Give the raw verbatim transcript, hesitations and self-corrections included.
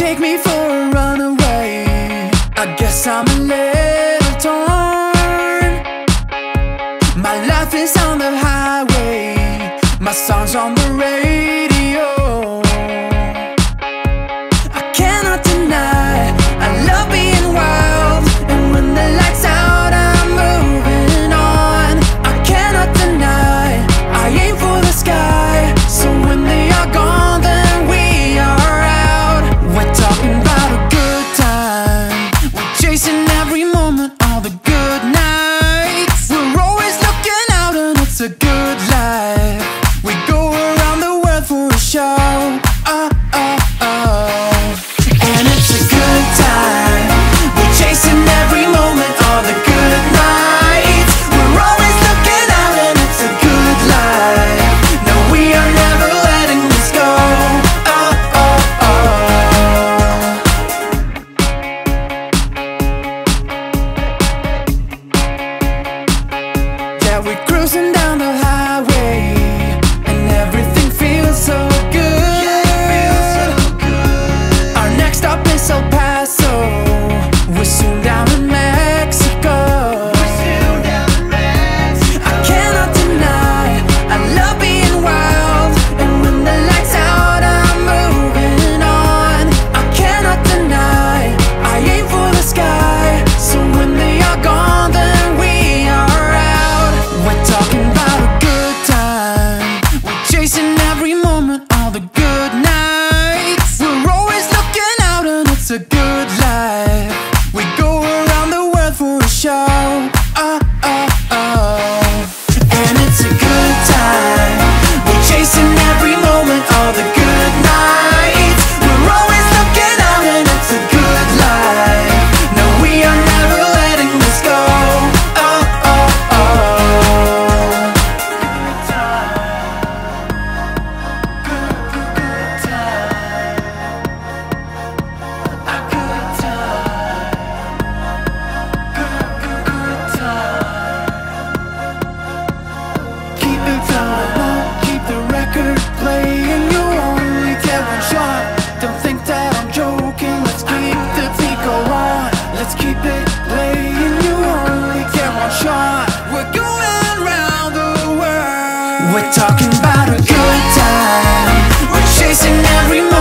take me for a runaway. I guess I'm a little torn. My life is on the highway, my song's on the radio. I cannot deny I love being wild, and when the lights out I'm moving on. I cannot deny I aim for the sky, so when they are gone then we are out. We're talking about a good time, we're chasing every moment, all the good nights. We're always looking out and it's a good life. We go around the world for a show, oh, oh, oh. And it's a good time, we're chasing every moment, all the good nights. We're always looking out and it's a good life. No, we are never letting this go, oh, oh, oh. Yeah, we're cruising down the highway and everything feels so good. Our next stop is El Paso, we're soon down in Mexico. I cannot deny I love being wild, and when the lights out I'm moving on. I cannot deny I aim for the sky, so when they are gone then we are out. We're talking about a good time, we're chasing every moment, all the good nights. We're always looking out and it's a good life. We go around the world for a show, oh, oh, oh. And it's a good time, we're chasing every moment, all the good nights. We're always looking out and it's a good life. No, we are never letting this go, oh, oh, oh. Good time, good, good, good time. A good time, good, good, good time. Keep it going, keep the record playing. You only get one shot, don't think that I'm joking. Let's keep the beat go on, let's keep it playing. You only get one shot, we're going round the world. We're talking about a good time, we're chasing every moment.